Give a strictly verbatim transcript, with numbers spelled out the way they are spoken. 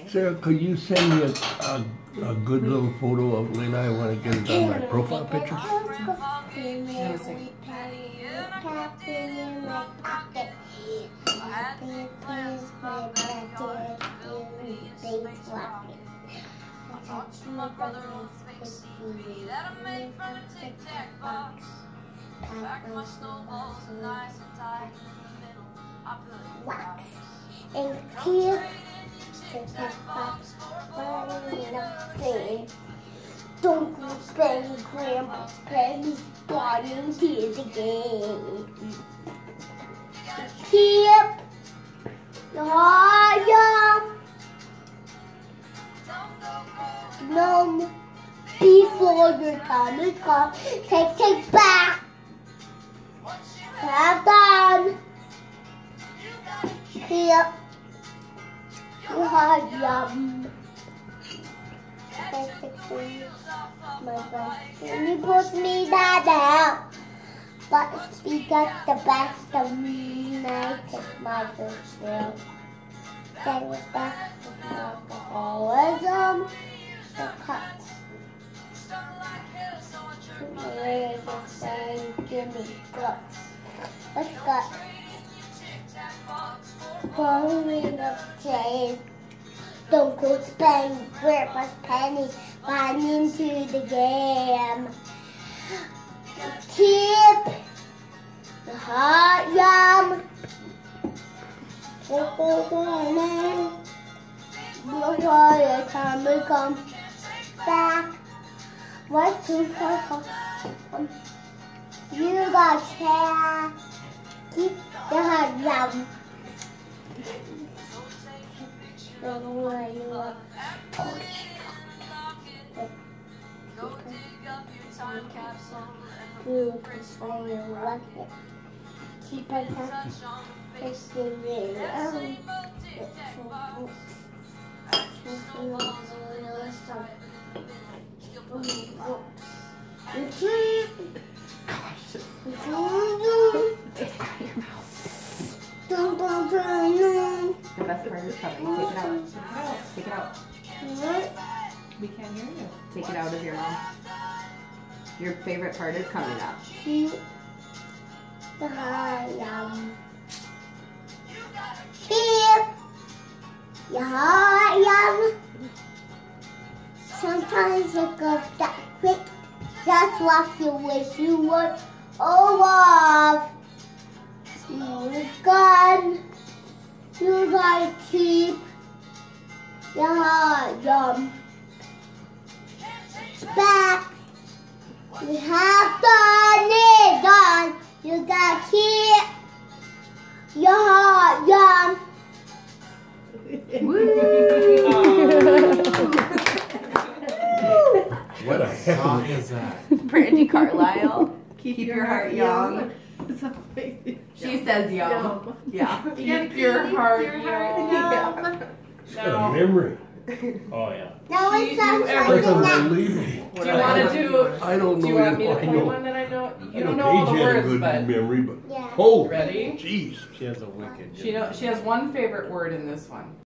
Sarah, could you send me a, a, a good little photo of Lena? I want to get it on my profile picture. My brother on space T V that I made from a Tic Tac box. Back my snowballs are nice and tight in the middle. I put wax and clear Tic Tac box burning nothing. Don't go spend Grandpa's pennies buying kids again. Keep your heart young. No, before your time is gone, take, take back. Have done. Keep your heart young. My friend, you put me that out. But we got the best of me, and I take my first fill. Take it back with alcoholism. The cuts. Today the same, give me guts. Let's gut. Falling of change. Don't go spend Grandpa's pennies buying into the game. Keep the heart young. Before your time will come back. What to come? You got care. Keep the heart young. Don't know where you are. go dig up your time capsule You can say you love it. Keep it touch facing me. Um, it's so The best part is coming. Take it out. Take it out. Take it out. We can't hear you. Take it out of your mouth. Your favorite part is coming up. Keep the heart young. Keep your heart young. Sometimes it goes that quick. Just what you wish you would. Oh, love. You're gone. You gotta keep your heart young. Back. We have done it done. You gotta keep your heart young. What a song is that? Brandy Carlisle. Keep, Keep your, your heart heart young. young. She says yum. Yum. Yeah. Keep your heart young. Yeah. Got a memory. Oh yeah. No, She it's knew not everything. something That's that. unbelievable. Do you want to do? I don't Do know. you want me to I play know. one that I know? I You don't know know all the Paige had a words, good but memory, but Yeah. oh, ready? jeez. She has a wicked. She know she has one favorite word in this one.